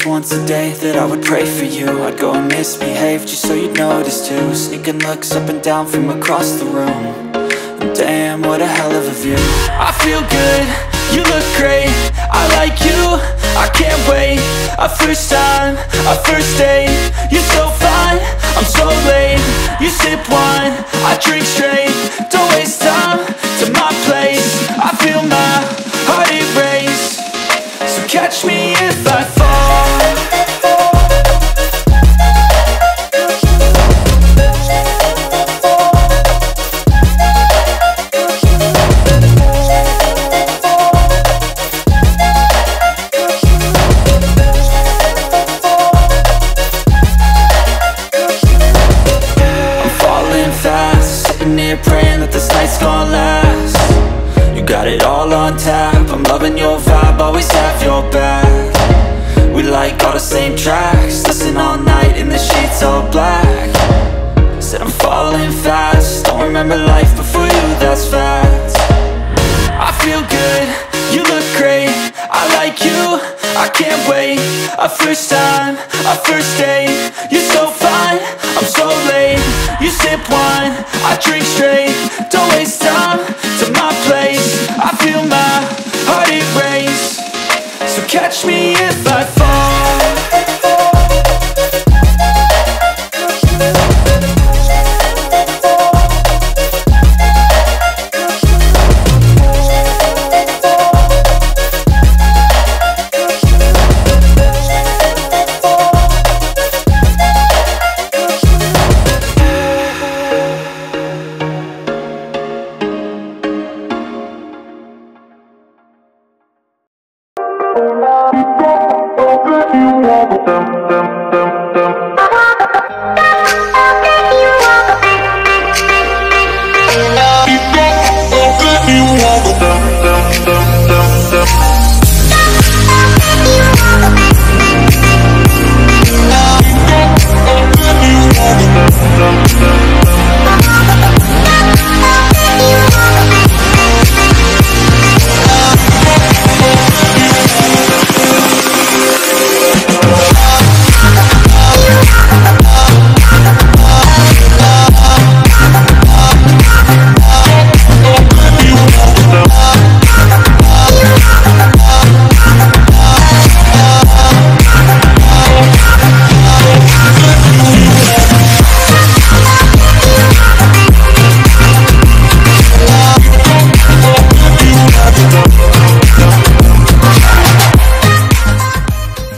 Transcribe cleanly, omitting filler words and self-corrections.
promise once a day that I would pray for you. I'd go and misbehave just so you'd notice too. Sneaking looks up and down from across the room. And damn, what a hell of a view. I feel good, you look great, I like you, I can't wait. A first time, a first date, you're so fine, I'm so late. You sip wine, I drink straight, don't waste time to my place. I feel my heart erase, so catch me if I fall. Praying that this night's gonna last. You got it all on tap, I'm loving your vibe, always have your back. We like all the same tracks, listen all night in the sheets all black. Said I'm falling fast, don't remember life before you, that's fact. I feel good, you look great, I like you, I can't wait. A first time, a first date, you're so fine, I'm so late. You sip wine, I drink straight, don't waste time to my place. I feel my heart erase, so catch me if I fall.